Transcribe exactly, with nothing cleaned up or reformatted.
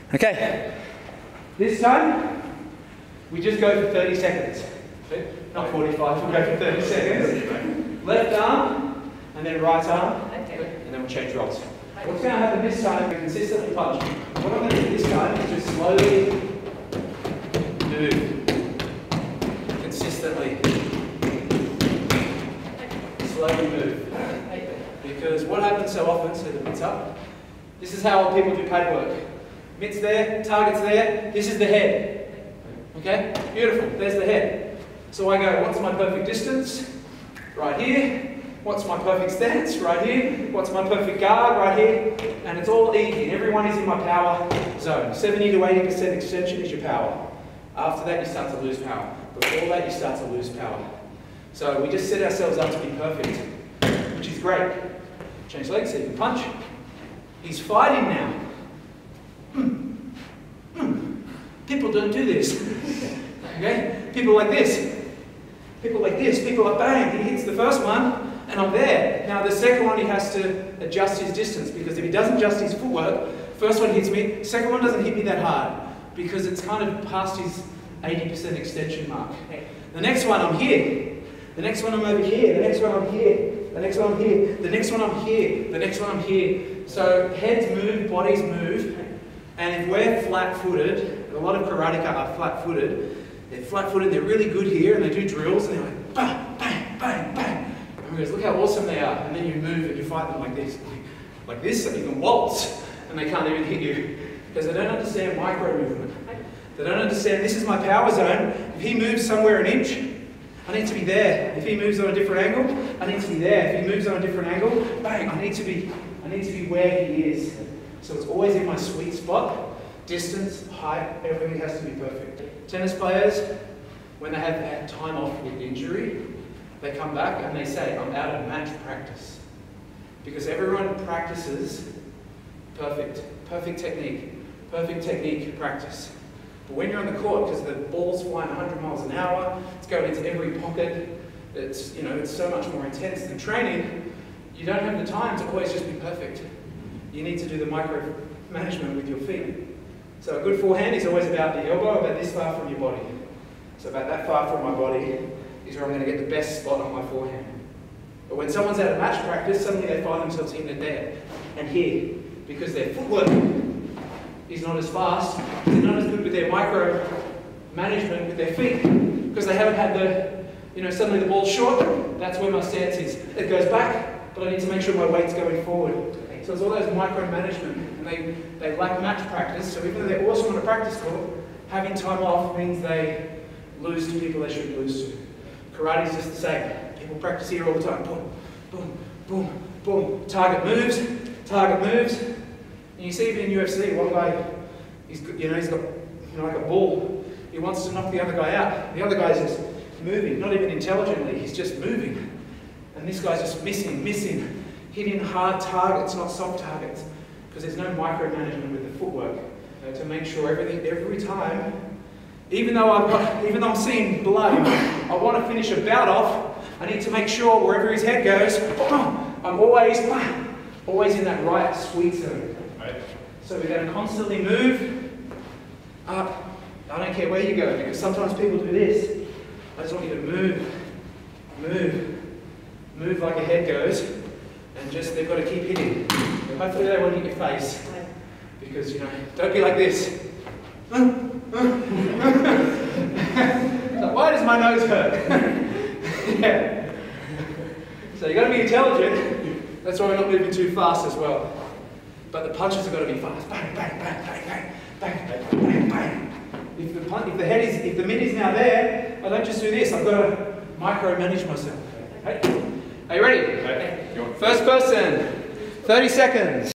Okay, this time we just go for thirty seconds. Okay? Not forty-five, we'll go for thirty seconds. Left arm, and then right arm, and then we'll change roles. What's going to happen this time, we consistently punch. What I'm going to do this time is just slowly move. Consistently. Slowly move. Because what happens so often, so the mitts up, this is how people do pad work. Mitts there, target's there, this is the head. Okay? Beautiful, there's the head. So I go, what's my perfect distance? Right here. What's my perfect stance? Right here. What's my perfect guard? Right here. And it's all easy. Everyone is in my power zone. seventy to eighty percent extension is your power. After that, you start to lose power. Before that, you start to lose power. So we just set ourselves up to be perfect, which is great. Change legs so you can punch. He's fighting now. People don't do this. Okay? People like this. People like this. People like bang. He hits the first one. And I'm there. Now the second one he has to adjust his distance, because if he doesn't adjust his footwork, first one hits me, second one doesn't hit me that hard because it's kind of past his eighty percent extension mark. The next one I'm here. The next one I'm over here. The next one I'm here. The next one I'm here. The next one I'm here. The next one I'm here. So heads move, bodies move. And if we're flat-footed, a lot of karateka are flat-footed. They're flat-footed, they're really good here, and they do drills, and they're like bang, bang, bang, bang. And we go, look how awesome they are. And then you move and you fight them like this. Like this, so you can waltz, and they can't even hit you. Because they don't understand micro movement. They don't understand, this is my power zone. If he moves somewhere an inch, I need to be there. If he moves on a different angle, I need to be there. If he moves on a different angle, bang, I need to be, I need to be where he is. So it's always in my sweet spot. Distance, height, everything has to be perfect. Tennis players, when they have had time off with injury, they come back and they say, I'm out of match practice. Because everyone practices perfect, perfect technique, perfect technique practice. But when you're on the court, because the ball's flying one hundred miles an hour, it's going into every pocket, it's, you know, it's so much more intense than training, you don't have the time to always just be perfect. You need to do the micro management with your feet. So a good forehand is always about the elbow, about this far from your body. So about that far from my body is where I'm going to get the best spot on my forehand. But when someone's out of match practice, suddenly they find themselves in there and here, because their footwork is not as fast, they're not as good with their micro management with their feet, because they haven't had the, you know, suddenly the ball's short, that's where my stance is. It goes back, but I need to make sure my weight's going forward. So it's all those micro management, and they, they lack match practice, so even though they're awesome on a practice court, having time off means they lose to people they shouldn't lose to. Karate's just the same. People practice here all the time. Boom, boom, boom, boom. Target moves, target moves. And you see even in U F C, one guy, he's, you know, he's got, you know, like a bull. He wants to knock the other guy out. The other guy's just moving, not even intelligently, he's just moving. And this guy's just missing, missing. Hitting hard targets, not soft targets, because there's no micromanagement with the footwork, you know, to make sure everything, every time, even though I've got, even though I'm seeing blood, I want to finish a bout off, I need to make sure wherever his head goes, I'm always, always in that right sweet zone. Right. So we're going to constantly move up. I don't care where you go, because sometimes people do this. I just want you to move, move, move like your head goes. And just, they've got to keep hitting. And hopefully they won't hit your face. Because, you know, don't be like this. So why does my nose hurt? Yeah. So you've got to be intelligent. That's why we're not moving too fast as well. But the punches have got to be fast. Bang, bang, bang, bang, bang, bang, bang, bang, bang. If the, punch, if the head is, if the mid is now there, I don't just do this. I've got to micromanage myself. Okay? Are you ready? Okay. First person, thirty seconds.